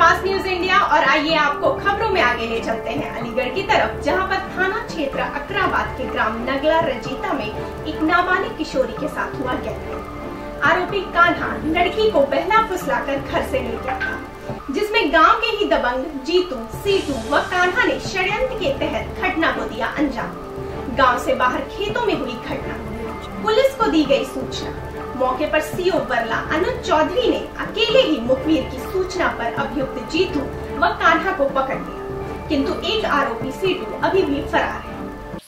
Fast news India और आइए आपको खबरों में आगे ले चलते हैं अलीगढ़ की तरफ, जहां पर थाना क्षेत्र अकराबाद के ग्राम नगला रजीता में एक नाबालिग किशोरी के साथ हुआ गैंगरेप। आरोपी कान्हा लड़की को बहला फुसलाकर घर से ले गया था, जिसमें गांव के ही दबंग जीतू, सीटू व कान्हा ने षड्यंत्र के तहत घटना को दिया अंजाम। गांव से बाहर खेतों में हुई घटना, पुलिस को दी गई सूचना। मौके पर सीओ बरला अनुज चौधरी ने अकेले ही मुखबिर की सूचना पर अभियुक्त जीतू व कान्हा को पकड़ लिया, किंतु एक आरोपी सीटू अभी भी फरार है।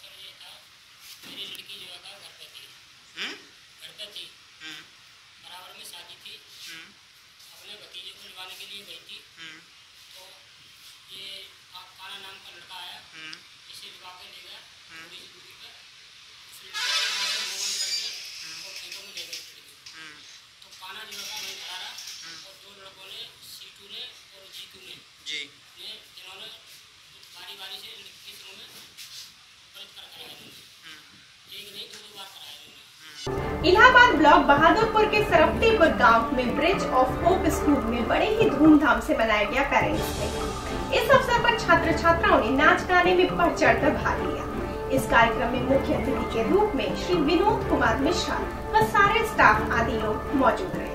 बराबर में शादी थी, अपने भतीजे को निभाने के लिए गई थी, तो ये कान्हा नाम का लड़का आया, इसे निभा के ले गया थोड़ी सी दूरी पर, और खेतों में ले गई लड़की। तो कान्हा जो लड़का वहीं खड़ा रहा, और दो लड़कों ने, सीटू ने और जीतू ने जिन्होंने बारी बारी से लड़की के सिरों में बलात्कार कराया, एक नहीं दो बार कराया। इलाहाबाद ब्लॉक बहादुरपुर के सरफ्तीपुर गांव में ब्रिज ऑफ होप स्कूल में बड़े ही धूमधाम से मनाया गया पेरेंट्स डे। इस अवसर पर छात्र छात्राओं ने नाच गाने में बढ़ चढ़कर भाग लिया। इस कार्यक्रम में मुख्य अतिथि के रूप में श्री विनोद कुमार मिश्रा व सारे स्टाफ आदि लोग मौजूद रहे।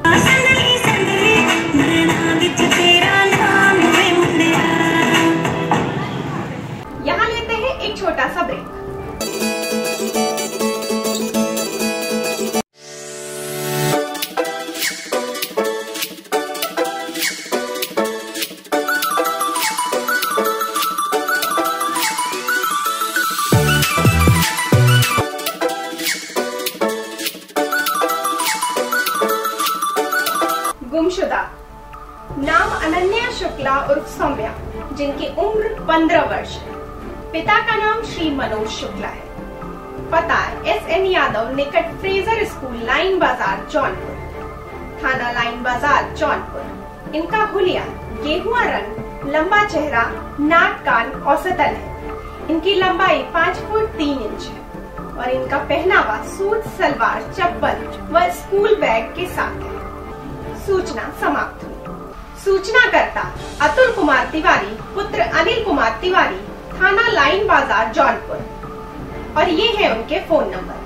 यहाँ लेते हैं एक छोटा सा ब्रेक। गुमशुदा नाम अनन्या शुक्ला उर्फ सौम्या, जिनकी उम्र 15 वर्ष है। पिता का नाम श्री मनोज शुक्ला है। पता SN यादव निकट फ्रेजर स्कूल लाइन बाजार जौनपुर, थाना लाइन बाजार जौनपुर। इनका हुलिया गेहुआ रंग, लंबा चेहरा, नाक कान औसतन है। इनकी लंबाई 5 फुट 3 इंच है और इनका पहनावा सूट सलवार चप्पल व स्कूल बैग के साथ है। सूचना समाप्त हुई। सूचनाकर्ता अतुल कुमार तिवारी पुत्र अनिल कुमार तिवारी, थाना लाइन बाजार जौनपुर। और ये है उनके फोन नंबर।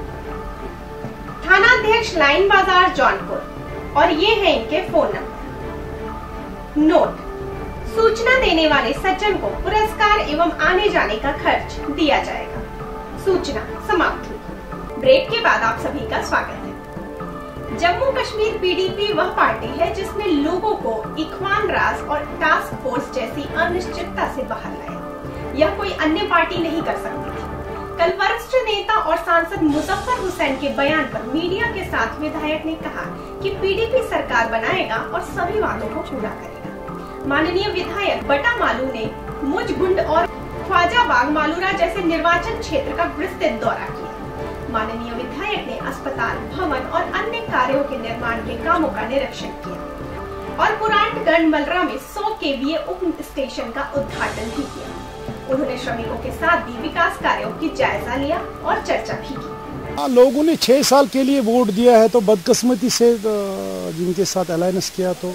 थानाध्यक्ष लाइन बाजार जौनपुर और ये है इनके फोन नंबर। नोट: सूचना देने वाले सज्जन को पुरस्कार एवं आने जाने का खर्च दिया जाएगा। सूचना समाप्त हुई। ब्रेक के बाद आप सभी का स्वागत है। जम्मू कश्मीर PDP वह पार्टी है जिसने लोगों को इख्वान राज और टास्क फोर्स जैसी अनिश्चितता से बाहर लाया। यह कोई अन्य पार्टी नहीं कर सकती थी। कल वरिष्ठ नेता और सांसद मुजफ्फर हुसैन के बयान पर मीडिया के साथ विधायक ने कहा कि PDP सरकार बनाएगा और सभी वादों को पूरा करेगा। माननीय विधायक बटा मालू ने मुजगुंड और ख्वाजाबाग मालूरा जैसे निर्वाचन क्षेत्र का विस्तृत दौरा किया। माननीय विधायक ने अस्पताल, भवन और अन्य कार्यों के निर्माण के कामों का निरीक्षण किया और पुरांठगढ़ मलरा में 100 KVA उप स्टेशन का उद्घाटन भी किया। उन्होंने श्रमिकों के साथ भी विकास कार्यों की जायजा लिया और चर्चा भी की। लोगों ने 6 साल के लिए वोट दिया है, तो बदकिस्मती से जिनके साथ अलायंस किया तो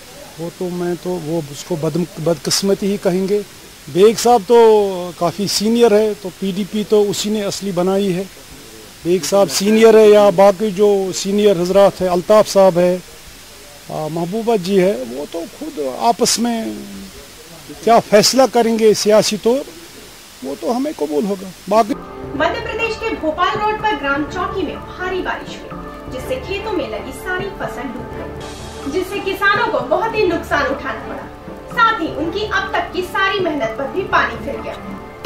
वो उसको बदकिस्मती ही कहेंगे। बेग साहब तो काफ़ी सीनियर है, तो PDP तो उसी ने असली बनाई है। बेग साहब सीनियर है, या बाकी जो सीनियर हजरात है, अल्ताफ साहब है, महबूबा जी है, वो तो खुद आपस में क्या फैसला करेंगे सियासी तौर, वो तो हमें कबूल होगा। बाकी मध्य प्रदेश के भोपाल रोड पर ग्राम चौकी में भारी बारिश हुई, जिससे खेतों में लगी सारी फसल डूब गई, जिससे किसानों को बहुत ही नुकसान उठाना पड़ा। साथ ही उनकी अब तक की सारी मेहनत पर भी पानी फिर गया।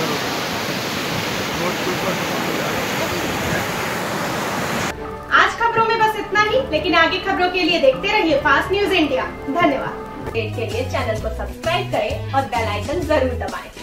आज खबरों में बस इतना ही, लेकिन आगे खबरों के लिए देखते रहिए फास्ट न्यूज इंडिया। धन्यवाद। अपडेट के लिए चैनल को सब्सक्राइब करें और बेल आइकन जरूर दबाएं।